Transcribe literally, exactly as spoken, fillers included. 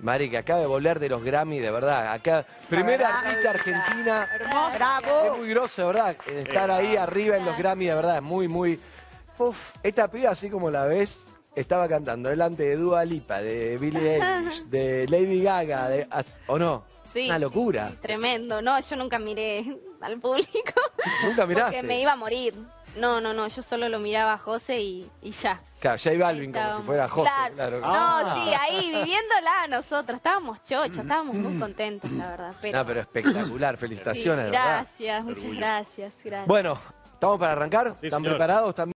Mari, que acaba de volver de los Grammy, de verdad. Acá, primera verdad, artista argentina. Hermosa. Bravo. Es muy groso, de verdad. Estar ahí arriba en los Grammy, de verdad. Muy, muy... Uf, esta piba, así como la ves, estaba cantando delante de Dua Lipa, de Billie Eilish, de Lady Gaga, de, ¿o no? Sí, Una locura. sí, sí, tremendo. No, yo nunca miré al público. Nunca miraste. Porque me iba a morir. No, no, no, yo solo lo miraba a José y, y ya. Claro, J Balvin como si Estábamos- fuera José. Claro. Claro. Ah. No, sí, ahí viviéndola nosotros. Estábamos chochos, estábamos muy contentos, la verdad. Pero, No, pero espectacular. sí, Felicitaciones, de verdad. gracias, muchas gracias, gracias. Bueno, ¿estamos para arrancar? Sí, ¿Están señor. preparados? ¿Están